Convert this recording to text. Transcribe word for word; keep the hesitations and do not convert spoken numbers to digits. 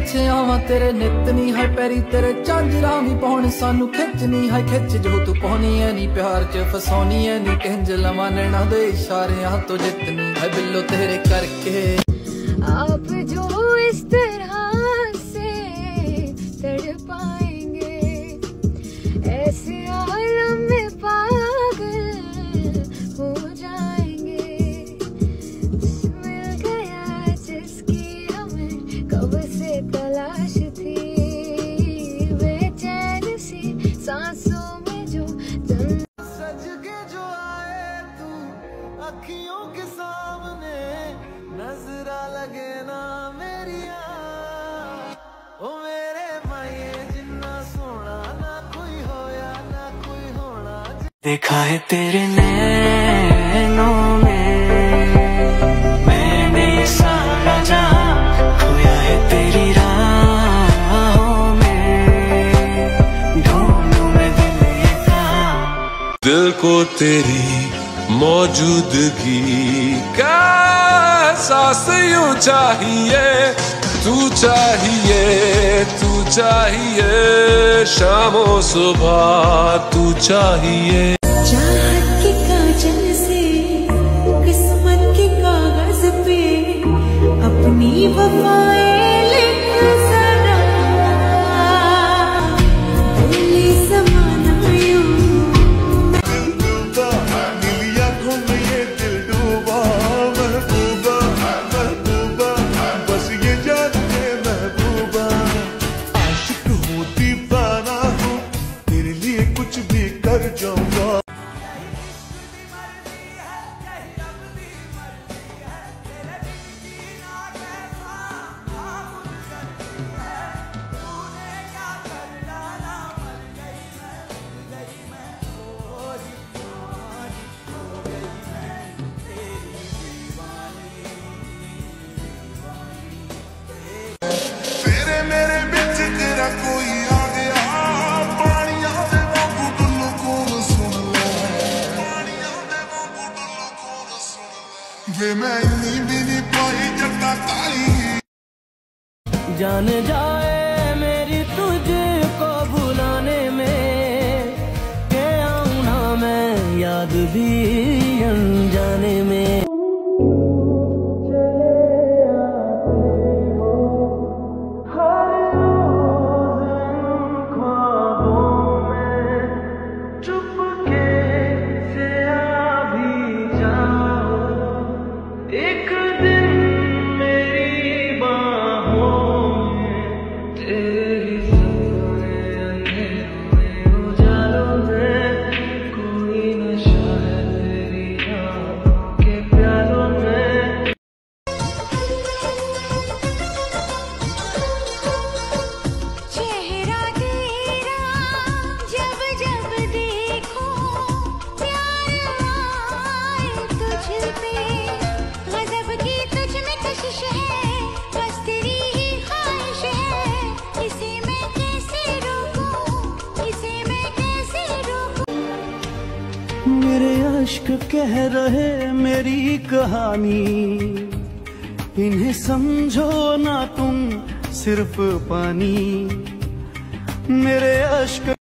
पिछे आवा तेरे नित नी है पैरी तेरे झांजरा भी पाउण सानू खिचनी है खिच जो तू पाउनी है नी प्यार च फसाउनी है नी किंज लवां नैना दे इशारियां तो जितनी है बिल्लो तेरे करके। आप जो इस तरह से तड़पाएंगे ऐसे आलम में पागल हो जाएंगे। मिल गया जिसकी हमें कब से तलाश थी, बेचैन सी सांसों में जो जन सज के जो आए तू अखियों के सामने नजरा लगे ना मेरिया ओ मेरे माये जिन्ना सोना ना कोई होया ना कोई होना। देखा है तेरे नैनों में मैंने सारा जहां, खोया है तेरी राहों में ढूंढूं मैं दिल ये कहां। दिल को तेरी मौजूदगी का एहसास यूं चाहिए, तू चाहिए तू चाहिए शामों सुबह तू चाहिए। चाहत के काजल से किस्मत के कागज पे अपनी वफाएं लिख जरा, दिल समाना यूं मैं इन्नी भी नहीं पाई जट्टा काली। जान जाए मेरी तुझको भुलाने में, के आऊं ना मैं याद भी अनजाने में। एक दिन मेरी बाहों में तेरी सपने अंधेरों में उजालों में, कोई नशा है तेरी आँखों के प्यालों में। चेहरा तेरा जब जब देखो प्यार आए तुझ पे, गज़ब की तुझ में कशिश है, बस तेरी ही ख्वाहिश है, इसे मैं कैसे रोकूं, इसे मैं कैसे रोकूं। मेरे अश्क कह रहे मेरी कहानी, इन्हें समझो ना तुम सिर्फ पानी। मेरे अश्क